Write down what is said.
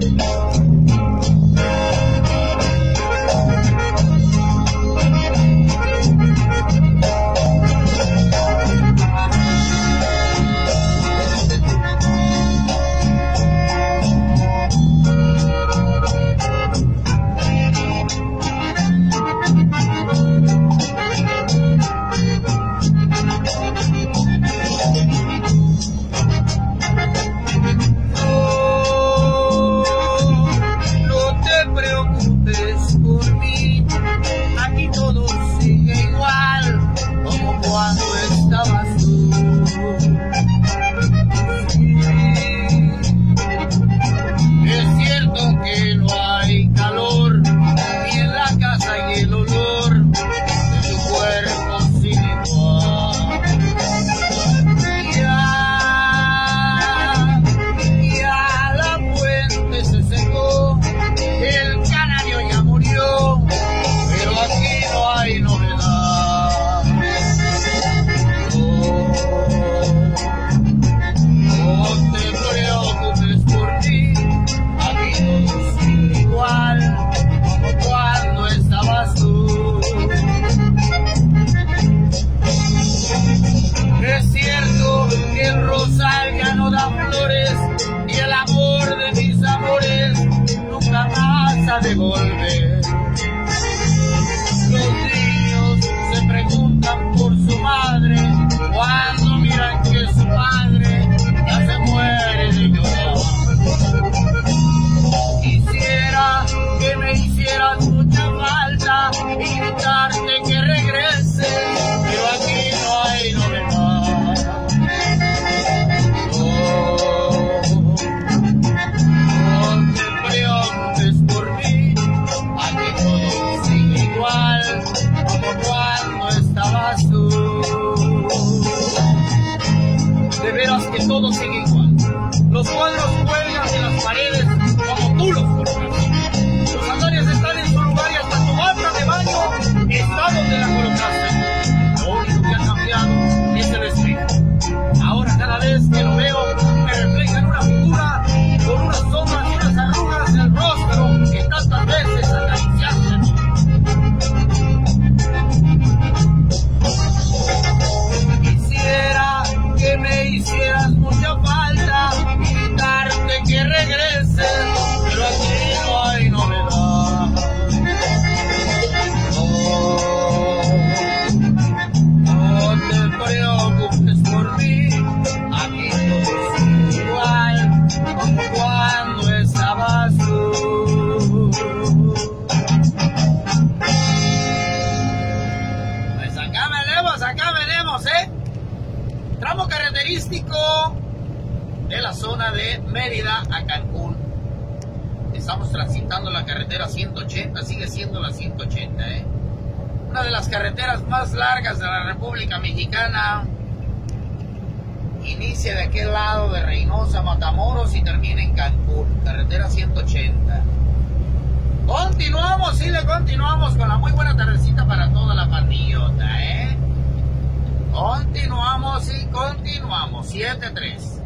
De volver. Los niños se preguntan por su madre cuando miran que su padre ya se muere de llorar. Quisiera que me hicieras mucha falta y gritarte que regreses, pero aquí no hay novedad. No te preocupes por mí, aquí todo sigue igual como cuando estabas tú. De veras que todo sigue igual. Los cuadros cuelgan de las paredes como tú los colocaste. Los andarias están en su lugar y hasta tu bata de baño está donde la colocaste. Lo único que ha cambiado es el espejo. Ahora cada vez que lo veo me refleja en una figura con unas sombras y unas arrugas en el rostro que tantas veces acariciaste. Quisiera que me hicieras mucha falta y gritarte que regreses, pero aquí no hay novedad. No te preocupes por mí, aquí todo sigue igual como cuando estabas tú. Pues acá venemos, tramo característico de la zona de Mérida a Cancún. Estamos transitando la carretera 180, sigue siendo la 180, una de las carreteras más largas de la República Mexicana. Inicia de aquel lado de Reynosa, Matamoros y termina en Cancún, carretera 180. Continuamos, sí, le continuamos con la muy buena tardecita para toda la pandillota, Continuamos y continuamos, 7-3.